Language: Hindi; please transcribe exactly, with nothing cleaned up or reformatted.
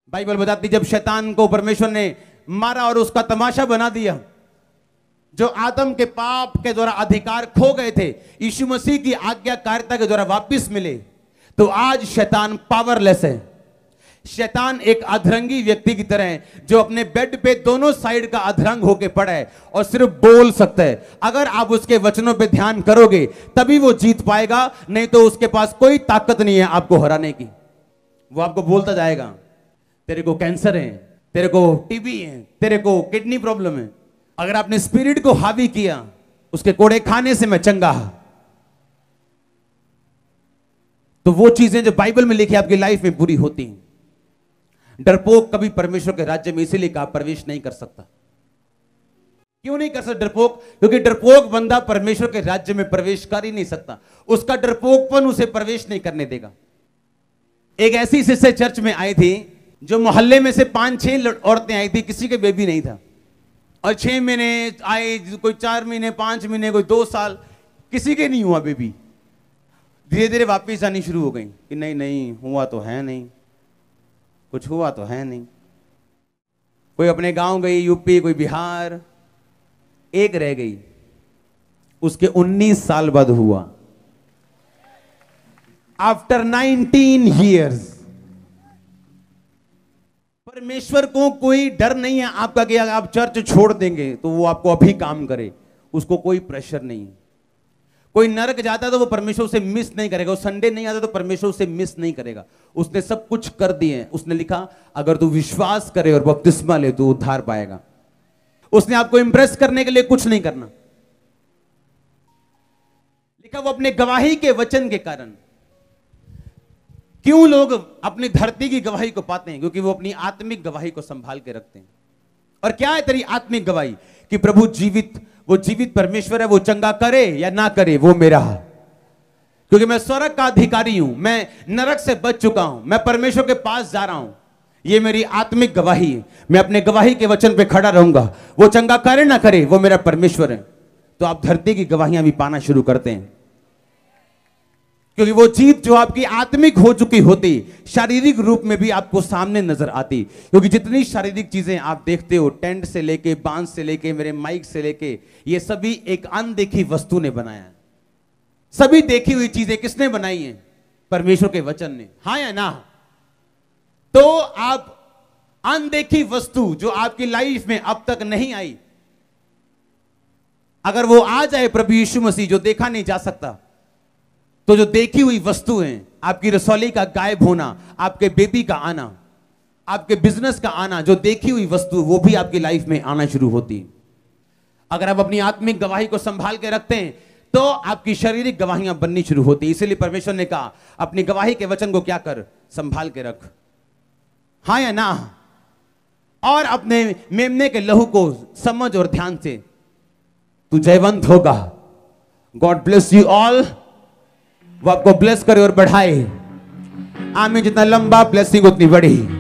बाइबल बताती जब शैतान को परमेश्वर ने मारा और उसका तमाशा बना दिया, जो आदम के पाप के द्वारा अधिकार खो गए थे, यीशु मसीह की आज्ञाकारिता के द्वारा वापस मिले, तो आज शैतान पावरलेस है। शैतान एक अधरंगी व्यक्ति की तरह है जो अपने बेड पे दोनों साइड का अधरंग होके पड़ा है और सिर्फ बोल सकता है। अगर आप उसके वचनों पे ध्यान करोगे तभी वो जीत पाएगा, नहीं तो उसके पास कोई ताकत नहीं है आपको हराने की। वो आपको बोलता जाएगा तेरे को कैंसर है, तेरे को टीबी है, तेरे को किडनी प्रॉब्लम है। अगर आपने स्पिरिट को हावी किया, उसके कोड़े खाने से मैं चंगा, तो वो चीजें जो बाइबल में लिखी आपकी लाइफ में पूरी होती हैं। डरपोक कभी परमेश्वर के राज्य में इसीलिए कहा प्रवेश नहीं कर सकता। क्यों नहीं कर सकता डरपोक? क्योंकि डरपोक बंदा परमेश्वर के राज्य में प्रवेश कर ही नहीं सकता। उसका डरपोकपन उसे प्रवेश नहीं करने देगा। एक ऐसी सिस्टर चर्च में आई थी जो मोहल्ले में से पांच छह औरतें आई थी, किसी के बेबी नहीं था, और छह महीने आए, कोई चार महीने, पांच महीने, कोई दो साल, किसी के नहीं हुआ बेबी। धीरे धीरे वापस आनी शुरू हो गई कि नहीं नहीं हुआ तो है नहीं, कुछ हुआ तो है नहीं। कोई अपने गांव गई, यूपी, कोई बिहार, एक रह गई, उसके उन्नीस साल बाद हुआ। After nineteen years. परमेश्वर को कोई डर नहीं है आपका कि अगर आप चर्च छोड़ देंगे तो वो आपको अभी काम करे, उसको कोई प्रेशर नहीं है। कोई नरक जाता है तो वो परमेश्वर उसे मिस नहीं करेगा, वो संडे नहीं आता तो परमेश्वर उसे मिस नहीं करेगा। उसने सब कुछ कर दिए। उसने लिखा अगर तू विश्वास करे और बपतिस्मा ले तो उद्धार पाएगा। उसने आपको इंप्रेस करने के लिए कुछ नहीं करना। लिखा वो अपने गवाही के वचन के कारण। क्यों लोग अपनी धरती की गवाही को पाते हैं? क्योंकि वो अपनी आत्मिक गवाही को संभाल के रखते हैं। और क्या है तेरी आत्मिक गवाही? कि प्रभु जीवित, वो जीवित परमेश्वर है, वो चंगा करे या ना करे वो मेरा है। क्योंकि मैं स्वर्ग का अधिकारी हूं, मैं नरक से बच चुका हूं, मैं परमेश्वर के पास जा रहा हूं। ये मेरी आत्मिक गवाही है। मैं अपने गवाही के वचन पे खड़ा रहूंगा। वो चंगा करे ना करे वो मेरा परमेश्वर है। तो आप धरती की गवाहियां भी पाना शुरू करते हैं, क्योंकि वो जीत जो आपकी आत्मिक हो चुकी होती, शारीरिक रूप में भी आपको सामने नजर आती। क्योंकि जितनी शारीरिक चीजें आप देखते हो, टेंट से लेके, बांस से लेके, मेरे माइक से लेके, ये सभी एक अनदेखी वस्तु ने बनाया है। सभी देखी हुई चीजें किसने बनाई हैं? परमेश्वर के वचन ने। हाँ या ना? तो आप अनदेखी वस्तु जो आपकी लाइफ में अब तक नहीं आई, अगर वो आ जाए प्रभु यीशु मसीह जो देखा नहीं जा सकता, तो जो देखी हुई वस्तु है, आपकी रसौली का गायब होना, आपके बेबी का आना, आपके बिजनेस का आना, जो देखी हुई वस्तु वो भी आपकी लाइफ में आना शुरू होती है। अगर आप अपनी आत्मिक गवाही को संभाल के रखते हैं तो आपकी शारीरिक गवाहियां बननी शुरू होती। इसलिए परमेश्वर ने कहा अपनी गवाही के वचन को क्या कर? संभाल के रख। हाँ या ना? और अपने मेमने के लहू को समझ और ध्यान से, तू जयवंत होगा। God bless you all. वो आपको ब्लेस करे और बढ़ाए। आमीन। जितना लंबा ब्लेसिंग उतनी बड़ी।